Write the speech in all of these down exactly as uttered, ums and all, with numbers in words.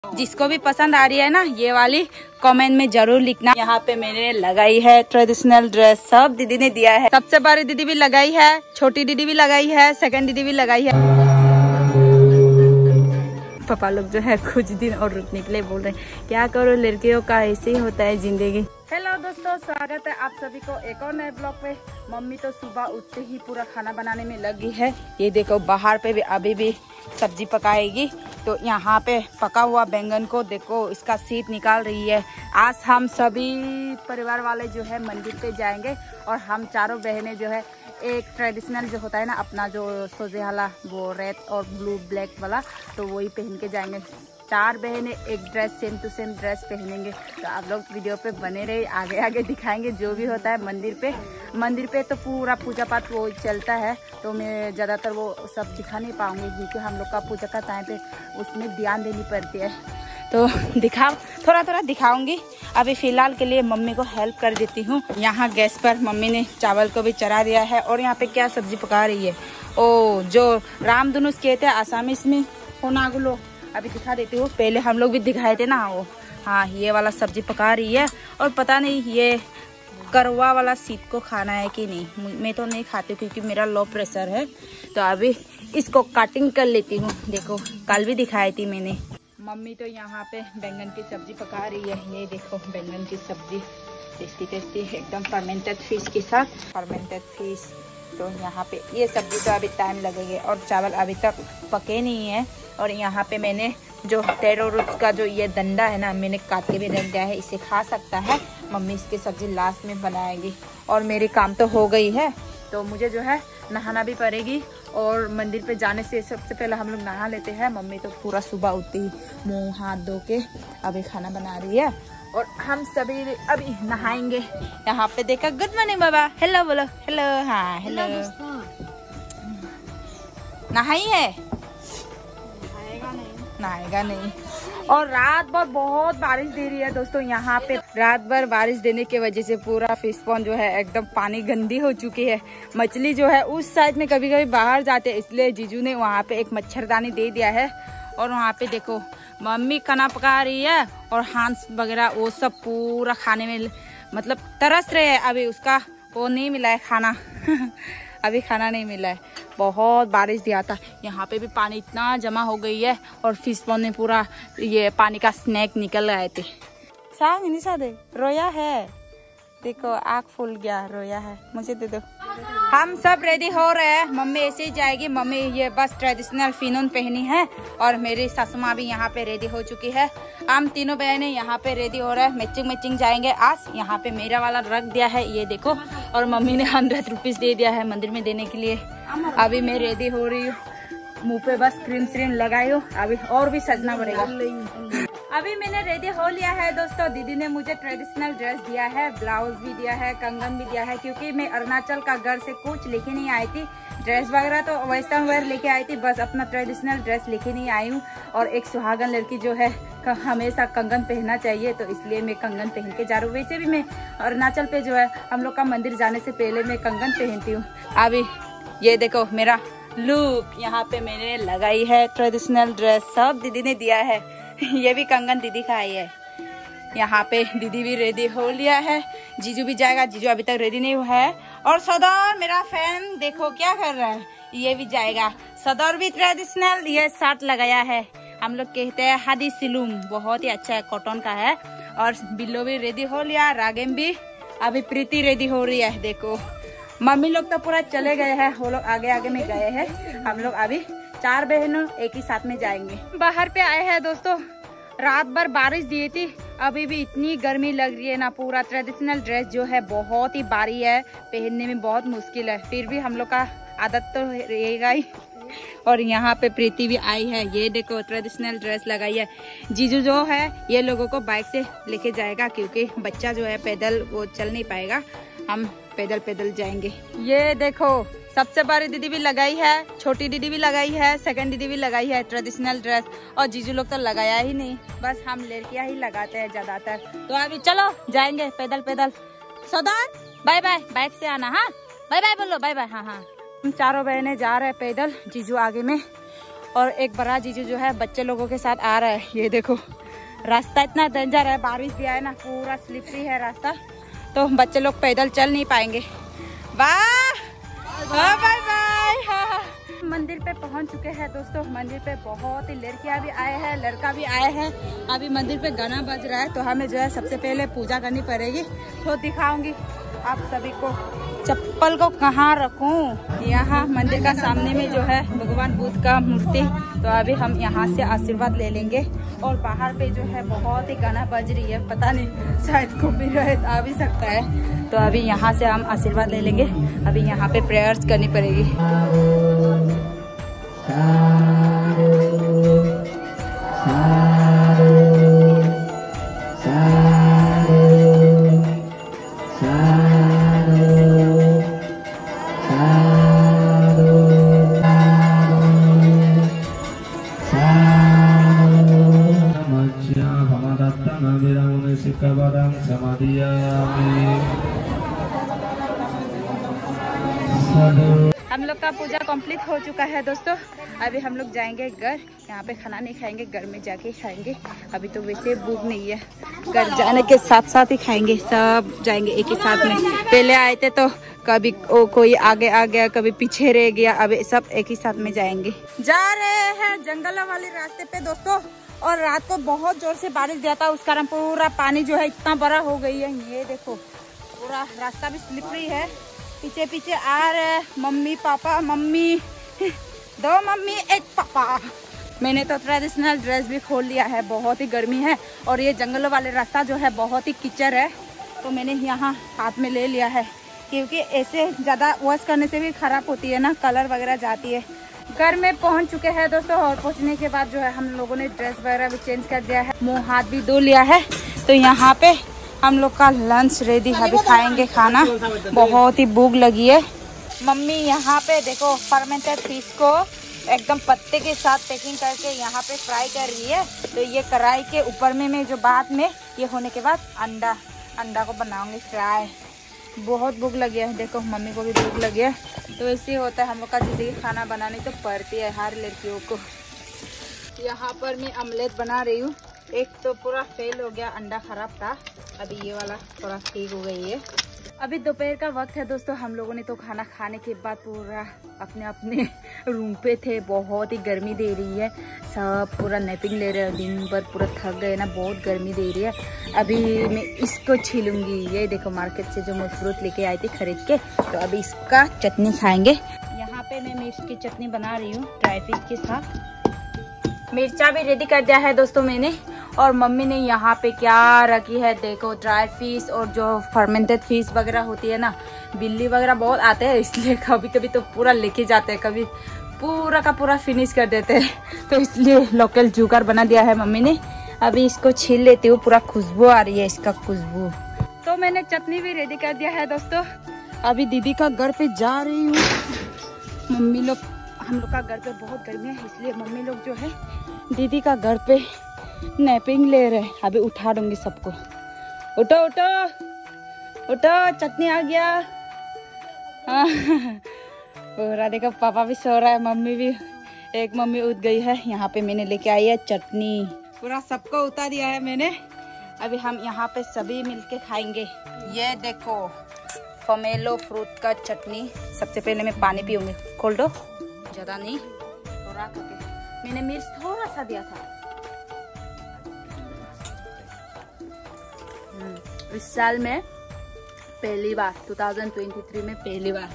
जिसको भी पसंद आ रही है ना ये वाली कमेंट में जरूर लिखना। यहाँ पे मैंने लगाई है ट्रेडिशनल ड्रेस, सब दीदी ने दिया है। सबसे बड़ी दीदी भी लगाई है, छोटी दीदी भी लगाई है, सेकंड दीदी भी लगाई है। पापा लोग जो है कुछ दिन और रुकने के लिए बोल रहे हैं, क्या करो लड़कियों का ऐसे ही होता है जिंदगी। हेलो दोस्तों, स्वागत है आप सभी को एक और नए ब्लॉग पे। मम्मी तो सुबह उठते ही पूरा खाना बनाने में लगी है। ये देखो बाहर पे भी अभी भी सब्जी पकाएगी। तो यहाँ पे पका हुआ बैंगन को देखो इसका सीट निकाल रही है। आज हम सभी परिवार वाले जो है मंदिर पे जाएंगे और हम चारों बहनें जो है एक ट्रेडिशनल जो होता है ना अपना जो सोजे वाला वो रेड और ब्लू ब्लैक वाला, तो वही पहन के जाएंगे। चार बहनें एक dress same to same dress पहनेंगे। तो आप लोग वीडियो पे बने रहे, आगे आगे दिखाएंगे जो भी होता है मंदिर पे। मंदिर पे तो पूरा पूजा पाठ वो चलता है, तो मैं ज़्यादातर वो सब दिखा नहीं पाऊंगी क्योंकि हम लोग का पूजा का टाइम पे उसमें ध्यान देनी पड़ती है। तो दिखाओ, थोड़ा थोड़ा दिखाऊंगी। अभी फिलहाल के लिए मम्मी को हेल्प कर देती हूँ। यहाँ गैस पर मम्मी ने चावल को भी चढ़ा दिया है और यहाँ पे क्या सब्जी पका रही है। ओ जो रामधनुष कहते हैं आसामीस में होनागुलो, अभी दिखा देती हूँ। पहले हम लोग भी दिखाए थे ना वो, हाँ ये वाला सब्जी पका रही है। और पता नहीं ये करवा वाला सीट को खाना है कि नहीं, मैं तो नहीं खाती क्योंकि मेरा लो प्रेशर है। तो अभी इसको कटिंग कर लेती हूँ। देखो कल भी दिखाई थी मैंने। मम्मी तो यहाँ पे बैंगन की सब्जी पका रही है। ये देखो बैंगन की सब्जी टेस्टी टेस्टी एकदम फर्मेंटेड फिश के साथ, फर्मेंटेड फिश। तो यहाँ पे ये सब्जी तो अभी टाइम लगेगा और चावल अभी तक पके नहीं है। और यहाँ पे मैंने जो टेरो रूट का जो ये डंडा है ना, मैंने काट के भी रख दिया है, इसे खा सकता है। मम्मी इसकी सब्जी लास्ट में बनाएगी। और मेरी काम तो हो गई है, तो मुझे जो है नहाना भी पड़ेगी। और मंदिर पे जाने से सबसे पहले हम लोग नहा लेते हैं। मम्मी तो पूरा सुबह उठती ही मुंह हाथ धो के अभी खाना बना रही है और हम सभी अभी नहाएंगे। यहाँ पे देखा, गुड मॉर्निंग बाबा, हेलो बोलो, हेलो। हाँ हेलो। नहाई है? नहाएगा नहीं, नहाएगा नहीं। और रात भर बहुत बारिश दे रही है दोस्तों। यहाँ पे रात भर बारिश देने की वजह से पूरा फिश पॉन्ड जो है एकदम पानी गंदी हो चुकी है। मछली जो है उस साइड में कभी कभी बाहर जाते हैं, इसलिए जीजू ने वहाँ पे एक मच्छरदानी दे दिया है। और वहाँ पे देखो मम्मी खाना पका रही है और हांस वगैरह वो सब पूरा खाने में मतलब तरस रहे हैं। अभी उसका वो नहीं मिला है खाना अभी खाना नहीं मिला है। बहुत बारिश दिया था। यहाँ पे भी पानी इतना जमा हो गई है और फिश पॉन्ड में पूरा ये पानी का स्नैक निकल आए थे। सांग नहीं सादे रोया है, देखो आँख फूल गया, रोया है, मुझे दे दो। हम सब रेडी हो रहे हैं। मम्मी ऐसे ही जाएगी। मम्मी ये बस ट्रेडिशनल फिनून पहनी है और मेरी सासू माँ भी यहाँ पे रेडी हो चुकी है। हम तीनों बहनें यहाँ पे रेडी हो रहे हैं, मैचिंग मैचिंग जाएंगे आज। यहाँ पे मेरा वाला रख दिया है, ये देखो। और मम्मी ने हंड्रेड रुपीज दे दिया है मंदिर में देने के लिए। अभी मैं रेडी हो रही हूँ, मुँह पे बस क्रीम श्रीम लगाई हूँ, अभी और भी सजना पड़ेगा। अभी मैंने रेडी हो लिया है दोस्तों। दीदी ने मुझे ट्रेडिशनल ड्रेस दिया है, ब्लाउज भी दिया है, कंगन भी दिया है, क्योंकि मैं अरुणाचल का घर से कुछ लेके नहीं आई थी। ड्रेस वगैरह तो वेस्टर्न वेयर लेके आई थी, बस अपना ट्रेडिशनल ड्रेस लेके नहीं आई हूँ। और एक सुहागन लड़की जो है हमेशा कंगन पहनना चाहिए, तो इसलिए मैं कंगन पहन के जा रही हूँ। वैसे भी मैं अरुणाचल पे जो है हम लोग का मंदिर जाने से पहले मैं कंगन पहनती हूँ। अभी ये देखो मेरा लुक, यहाँ पे मैंने लगाई है ट्रेडिशनल ड्रेस, सब दीदी ने दिया है। ये भी कंगन दीदी का ही है। यहाँ पे दीदी भी रेडी हो लिया है, जीजू भी जाएगा, जीजू अभी तक रेडी नहीं हुआ है। और सदर मेरा फैन देखो क्या कर रहा है, ये भी जाएगा। सदर भी ट्रेडिशनल ये शर्ट लगाया है, हम लोग कहते हैं हादी सिलूम, बहुत ही अच्छा है, कॉटन का है। और बिल्लो भी रेडी हो लिया, रागेम भी, अभी प्रीति रेडी हो रही है। देखो मम्मी लोग तो पूरा चले गए हैं, वो लोग आगे आगे में गए हैं। हम लोग अभी चार बहनों एक ही साथ में जाएंगे। बाहर पे आए हैं दोस्तों, रात भर बारिश दी थी, अभी भी इतनी गर्मी लग रही है ना। पूरा ट्रेडिशनल ड्रेस जो है बहुत ही भारी है, पहनने में बहुत मुश्किल है, फिर भी हम लोग का आदत तो रहेगा ही। और यहाँ पे प्रीति भी आई है, ये देखो ट्रेडिशनल ड्रेस लगाई है। जीजू जो है ये लोगों को बाइक से लेके जाएगा, क्योंकि बच्चा जो है पैदल वो चल नहीं पाएगा, हम पैदल पैदल जाएंगे। ये देखो सबसे बड़ी दीदी भी लगाई है, छोटी दीदी भी लगाई है, सेकंड दीदी भी लगाई है ट्रेडिशनल ड्रेस। और जीजू लोग तो लगाया ही नहीं, बस हम लड़कियां ही लगाते हैं ज्यादातर। तो अभी चलो जाएंगे पैदल पैदल। सौदान बाय बाय, बाइक से आना। हाँ बाय बाय बोलो, बाय बाय। हाँ हाँ हम चारों बहनें जा रहे हैं पैदल, जीजू आगे में और एक बड़ा जीजू जो है बच्चे लोगों के साथ आ रहा है। ये देखो रास्ता इतना डेंजर है, बारिश भी है ना, पूरा स्लिपरी है रास्ता, तो बच्चे लोग पैदल चल नहीं पाएंगे। वाह बाय बाय। हाँ मंदिर पे पहुंच चुके हैं दोस्तों। मंदिर पे बहुत ही लड़कियां भी आए हैं, लड़का भी आए हैं। अभी मंदिर पे गाना बज रहा है, तो हमें जो है सबसे पहले पूजा करनी पड़ेगी, तो दिखाऊंगी आप सभी को। चप्पल को कहाँ रखूं? यहाँ मंदिर का सामने में जो है भगवान बुद्ध का मूर्ति, तो अभी हम यहाँ से आशीर्वाद ले लेंगे। और बाहर पे जो है बहुत ही गाना बज रही है, पता नहीं शायद कॉपीराइट आ भी सकता है, तो अभी यहाँ से हम आशीर्वाद ले लेंगे। अभी यहाँ पे प्रेयर्स करनी पड़ेगी। हम लोग का पूजा कंप्लीट हो चुका है दोस्तों। अभी हम लोग जाएंगे घर। यहाँ पे खाना नहीं खाएंगे, घर में जाके खाएंगे। अभी तो वैसे भूख नहीं है, घर जाने के साथ साथ ही खाएंगे। सब जाएंगे एक ही साथ में। पहले आए थे तो कभी ओ, कोई आगे आ गया, कभी पीछे रह गया, अभी सब एक ही साथ में जाएंगे। जा रहे हैं जंगलों वाले रास्ते पे दोस्तों। और रात को बहुत जोर से बारिश दिया था, उस कारण पूरा पानी जो है इतना बड़ा हो गई है। ये देखो पूरा रास्ता भी स्लिपरी है। पीछे पीछे आ रहे मम्मी पापा, मम्मी दो मम्मी एक पापा। मैंने तो ट्रेडिशनल ड्रेस भी खोल लिया है, बहुत ही गर्मी है। और ये जंगलों वाले रास्ता जो है बहुत ही कीचड़ है, तो मैंने यहाँ हाथ में ले लिया है, क्योंकि ऐसे ज़्यादा वॉश करने से भी खराब होती है ना, कलर वगैरह जाती है। घर में पहुंच चुके हैं दोस्तों। और पहुंचने के बाद जो है हम लोगों ने ड्रेस वगैरह भी चेंज कर दिया है, मुंह हाथ भी धो लिया है। तो यहाँ पे हम लोग का लंच रेडी है, अभी खाएंगे खाना। बहुत ही भूख लगी है। मम्मी यहाँ पे देखो फर्मेंटेड फिश को एकदम पत्ते के साथ पैकिंग करके यहाँ पे फ्राई कर रही है। तो ये कढ़ाई के ऊपर में मैं जो बाद में ये होने के बाद अंडा अंडा को बनाऊंगी फ्राई। बहुत भूख लगी है, देखो मम्मी को भी भूख लगी है। तो ऐसे ही होता है हम लोग का जिंदगी, खाना बनानी तो पड़ती है हर लड़कियों को। यहाँ पर मैं ऑमलेट बना रही हूँ। एक तो पूरा फेल हो गया, अंडा खराब था, अभी ये वाला थोड़ा ठीक हो गई है। अभी दोपहर का वक्त है दोस्तों। हम लोगों ने तो खाना खाने के बाद पूरा अपने अपने रूम पे थे। बहुत ही गर्मी दे रही है, सब पूरा नैपिंग ले रहे हैं, दिन भर पूरा थक गए ना, बहुत गर्मी दे रही है। अभी मैं इसको छीलूंगी। ये देखो मार्केट से जो मैं फ्रूट लेके आई थी खरीद के, तो अभी इसका चटनी खाएंगे। यहाँ पे मैं मिर्च की चटनी बना रही हूँ ड्राई फिश के साथ। मिर्चा भी रेडी कर दिया है दोस्तों मैंने। और मम्मी ने यहाँ पे क्या रखी है देखो, ड्राई फिश और जो फर्मेंटेड फिश वगैरह होती है ना। बिल्ली वगैरह बहुत आते हैं, इसलिए कभी कभी तो पूरा लेके जाते हैं, कभी पूरा का पूरा फिनिश कर देते हैं। तो इसलिए लोकल जुगाड़ बना दिया है मम्मी ने। अभी इसको छील लेती हूँ, पूरा खुशबू आ रही है इसका खुशबू। तो मैंने चटनी भी रेडी कर दिया है दोस्तों। अभी दीदी का घर पे जा रही हूँ। मम्मी लोग, हम लोग का घर पे बहुत गर्मी है, इसलिए मम्मी लोग जो है दीदी का घर पे नैपिंग ले रहे। अभी उठा दूंगी सबको। उठो उठो उठो, चटनी आ गया। हाँ पूरा देखो, पापा भी सो रहा है, मम्मी भी, एक मम्मी उठ गई है। यहाँ पे मैंने लेके आई है चटनी, पूरा सबको उतार दिया है मैंने। अभी हम यहाँ पे सभी मिलके खाएंगे। ये देखो पोमेलो फ्रूट का चटनी। सबसे पहले मैं पानी पीऊंगी। खोल दो, ज्यादा नहीं, थोड़ा करके। मैंने मिर्च थोड़ा सा दिया था। इस साल में पहली बार, दो हज़ार तेईस में पहली बार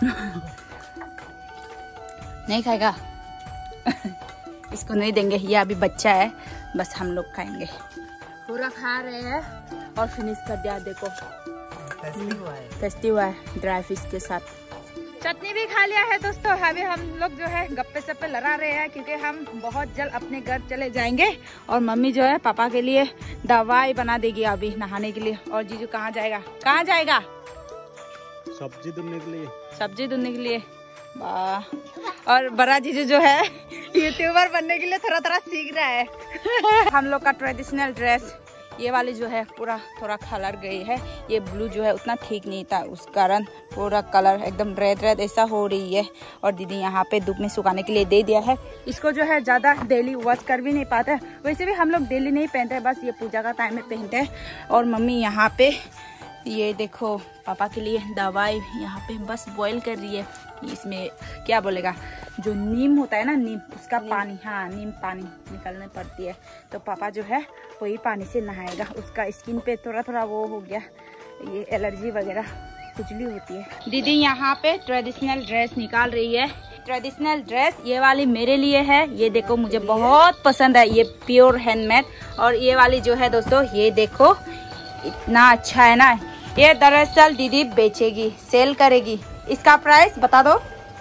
नहीं खाएगा इसको नहीं देंगे, ये अभी बच्चा है, बस हम लोग खाएंगे। पूरा खा रहे हैं और फिनिश कर दिया। देखो टेस्टी हुआ है ड्राई फिश के साथ। चटनी भी खा लिया है दोस्तों। अभी हम लोग जो है गप्पे सप्पे लड़ा रहे हैं, क्योंकि हम बहुत जल्द अपने घर चले जाएंगे। और मम्मी जो है पापा के लिए दवाई बना देगी अभी नहाने के लिए। और जीजू कहाँ जाएगा? कहाँ जाएगा? सब्जी धुलने के लिए। सब्जी धुलने के लिए, वाह। और बड़ा जीजू जो है यूट्यूबर बनने के लिए थोड़ा थोड़ा सीख रहा है। हम लोग का ट्रेडिशनल ड्रेस ये वाली जो है पूरा थोड़ा कलर गई है, ये ब्लू जो है उतना ठीक नहीं था, उस कारण पूरा कलर एकदम रेड रेड ऐसा हो रही है। और दीदी यहाँ पे धूप में सुखाने के लिए दे दिया है। इसको जो है ज़्यादा डेली वॉश कर भी नहीं पाते हैं, वैसे भी हम लोग डेली नहीं पहनते हैं, बस ये पूजा का टाइम में पहनते हैं। और मम्मी यहाँ पे ये देखो पापा के लिए दवाई यहाँ पे बस बॉईल कर रही है। इसमें क्या बोलेगा, जो नीम होता है ना, नीम, उसका पानी, हाँ नीम पानी निकलने पड़ती है, तो पापा जो है वही पानी से नहाएगा। उसका स्किन पे थोड़ा थोड़ा वो हो गया, ये एलर्जी वगैरह खुजली होती है। दीदी यहाँ पे ट्रेडिशनल ड्रेस निकाल रही है। ट्रेडिशनल ड्रेस ये वाली मेरे लिए है, ये देखो मुझे बहुत पसंद है, ये प्योर हैंडमेड। और ये वाली जो है दोस्तों, ये देखो इतना अच्छा है ना, ये दरअसल दीदी बेचेगी, सेल करेगी। इसका प्राइस बता दो।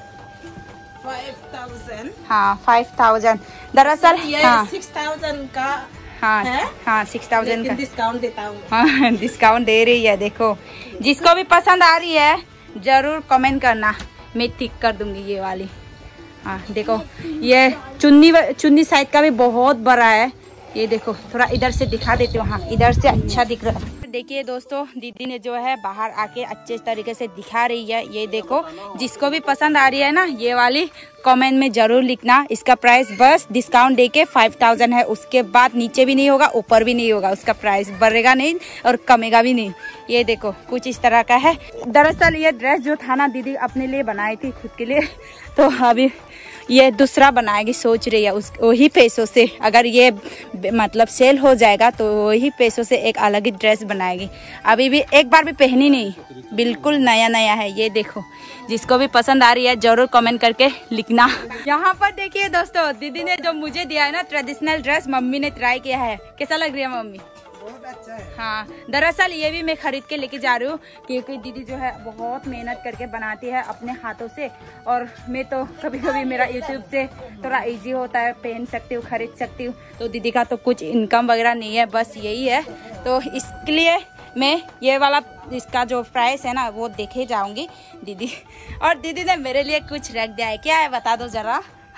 Five thousand. हाँ फाइव थाउजेंड दरअसल ये हाँ सिक्स थाउजेंड का हाँ है? हाँ सिक्स थाउजेंड का डिस्काउंट देता हूँ। हाँ डिस्काउंट दे रही है। देखो जिसको भी पसंद आ रही है जरूर कमेंट करना, मैं ठीक कर दूंगी ये वाली। हाँ देखो ये चुन्नी चुन्नी साइड का भी बहुत बड़ा है, ये देखो थोड़ा इधर से दिखा देती हूँ। हाँ इधर से अच्छा दिख रहा है। देखिए दोस्तों दीदी ने जो है बाहर आके अच्छे तरीके से दिखा रही है। ये देखो जिसको भी पसंद आ रही है ना ये वाली, कमेंट में जरूर लिखना। इसका प्राइस बस डिस्काउंट देके फाइव थाउजेंड है, उसके बाद नीचे भी नहीं होगा ऊपर भी नहीं होगा, उसका प्राइस बढ़ेगा नहीं और कमेगा भी नहीं। ये देखो कुछ इस तरह का है। दरअसल ये ड्रेस जो था ना दीदी अपने लिए बनाई थी खुद के लिए, तो अभी ये दूसरा बनाएगी सोच रही है, उस वही पैसों से अगर ये मतलब सेल हो जाएगा तो वही पैसों से एक अलग ही ड्रेस बनाएगी। अभी भी एक बार भी पहनी नहीं, बिल्कुल नया नया है। ये देखो जिसको भी पसंद आ रही है जरूर कमेंट करके लिखना। यहाँ पर देखिए दोस्तों दीदी ने जो मुझे दिया है ना ट्रेडिशनल ड्रेस, मम्मी ने ट्राई किया है, कैसा लग रही है मम्मी? बहुत अच्छा है। हाँ दरअसल ये भी मैं खरीद के लेके जा रही हूँ, क्योंकि दीदी जो है बहुत मेहनत करके बनाती है अपने हाथों से, और मैं तो कभी कभी मेरा यूट्यूब से थोड़ा इजी होता है, पहन सकती हूँ, खरीद सकती हूँ। तो दीदी का तो कुछ इनकम वगैरह नहीं है, बस यही है, तो इसके लिए मैं ये वाला इसका जो प्राइस है ना वो देखे जाऊंगी दीदी। और दीदी ने मेरे लिए कुछ रख दिया है, क्या है बता दो जरा।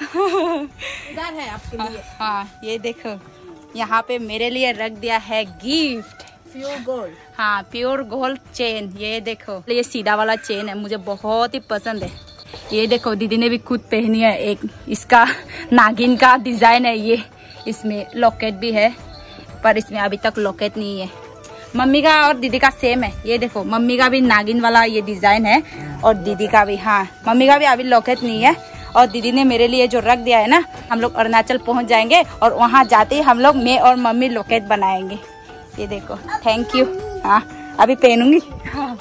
इधर है आपके लिए। हाँ ये देखो यहाँ पे मेरे लिए रख दिया है गिफ्ट, प्योर गोल्ड। हाँ प्योर गोल्ड चेन। ये देखो ये सीधा वाला चेन है, मुझे बहुत ही पसंद है। ये देखो दीदी ने भी खुद पहनी है, एक इसका नागिन का डिजाइन है, ये इसमें लॉकेट भी है, पर इसमें अभी तक लॉकेट नहीं है। मम्मी का और दीदी का सेम है, ये देखो मम्मी का भी नागिन वाला ये डिजाइन है और दीदी का भी। हाँ मम्मी का भी अभी लॉकेट नहीं है। और दीदी ने मेरे लिए जो रख दिया है ना, हम लोग अरुणाचल पहुंच जाएंगे और वहां जाते ही हम लोग मैं और मम्मी लॉकेट बनाएंगे। ये देखो थैंक यू। हाँ अभी पहनूंगी। हाँ।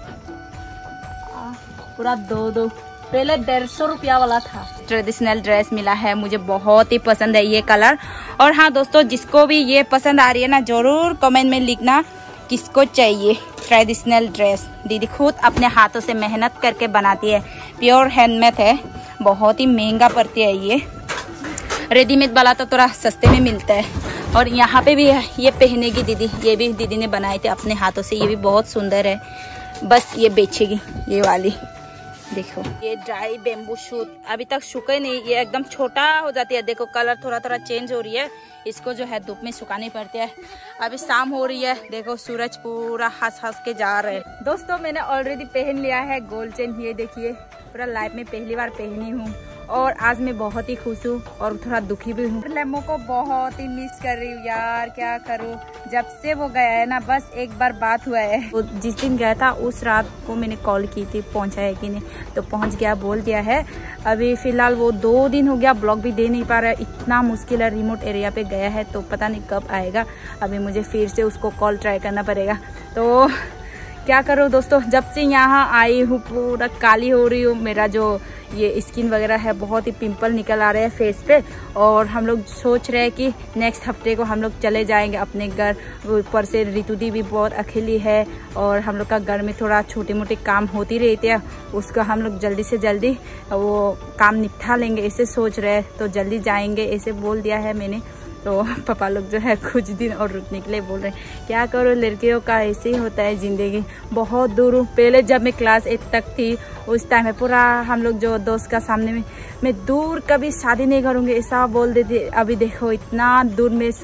पूरा दो दो पहले डेढ़ सौ रुपया वाला था। ट्रेडिशनल ड्रेस मिला है, मुझे बहुत ही पसंद है ये कलर। और हाँ दोस्तों जिसको भी ये पसंद आ रही है ना जरूर कमेंट में लिखना किसको चाहिए ट्रेडिशनल ड्रेस। दीदी खुद अपने हाथों से मेहनत करके बनाती है, प्योर हैंडमेड है, बहुत ही महंगा पड़ती है। ये रेडीमेड वाला तो थोड़ा सस्ते में मिलता है। और यहाँ पे भी है, ये पहनेगी दीदी, ये भी दीदी ने बनाए थे अपने हाथों से, ये भी बहुत सुंदर है, बस ये बेचेगी ये वाली। देखो ये ड्राई बेम्बू शूट अभी तक सूखे नहीं, ये एकदम छोटा हो जाती है। देखो कलर थोड़ा थोड़ा चेंज हो रही है, इसको जो है धूप में सुखानी पड़ती है। अभी शाम हो रही है, देखो सूरज पूरा हंस हंस के जा रहे हैं। दोस्तों मैंने ऑलरेडी पहन लिया है गोल्ड चेन, ये देखिए पूरा लाइफ में पहली बार पहनी हूँ और आज मैं बहुत ही खुश हूँ और थोड़ा दुखी भी हूँ। लेमो को बहुत ही मिस कर रही हूँ यार, क्या करूँ। जब से वो गया है ना बस एक बार बात हुआ है, वो जिस दिन गया था उस रात को मैंने कॉल की थी पहुँचा है कि नहीं, तो पहुँच गया बोल दिया है। अभी फिलहाल वो दो दिन हो गया ब्लॉग भी दे नहीं पा रहा है, इतना मुश्किल है। रिमोट एरिया पे गया है तो पता नहीं कब आएगा, अभी मुझे फिर से उसको कॉल ट्राई करना पड़ेगा। तो क्या करूँ दोस्तों, जब से यहाँ आई हूँ पूरा काली हो रही हूँ, मेरा जो ये स्किन वगैरह है बहुत ही पिंपल निकल आ रहे हैं फेस पे। और हम लोग सोच रहे हैं कि नेक्स्ट हफ्ते को हम लोग चले जाएंगे अपने घर। ऊपर से रितु दी भी बहुत अकेली है और हम लोग का घर में थोड़ा छोटे मोटे काम होती रहती है, उसका हम लोग जल्दी से जल्दी वो काम निपटा लेंगे ऐसे सोच रहे हैं, तो जल्दी जाएंगे ऐसे बोल दिया है मैंने। तो पापा लोग जो है कुछ दिन और रुकने के लिए बोल रहे हैं। क्या करो, लड़कियों का ऐसे ही होता है जिंदगी। बहुत दूर हूँ, पहले जब मैं क्लास एट तक थी उस टाइम में पूरा हम लोग जो दोस्त का सामने में मैं दूर कभी शादी नहीं करूँगी ऐसा बोल देती। अभी देखो इतना दूर में सबसे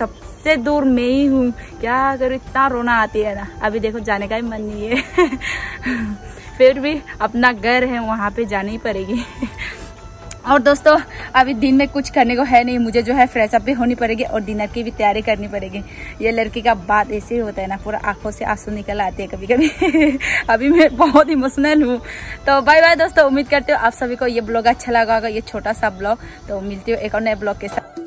सबसे दूर मैं ही हूँ, क्या करूँ, इतना रोना आती है ना। अभी देखो जाने का ही मन नहीं है फिर भी अपना घर है, वहाँ पे जानी ही पड़ेगी। और दोस्तों अभी दिन में कुछ करने को है नहीं, मुझे जो है फ्रेश अप भी होनी पड़ेगी और डिनर की भी तैयारी करनी पड़ेगी। ये लड़की का बात ऐसे ही होता है ना, पूरा आंखों से आंसू निकल आते हैं कभी कभी अभी मैं बहुत इमोशनल हूँ। तो बाय बाय दोस्तों, उम्मीद करते हो आप सभी को ये ब्लॉग अच्छा लगा होगा, ये छोटा सा ब्लॉग। तो मिलती हूँ एक और नए ब्लॉग के साथ।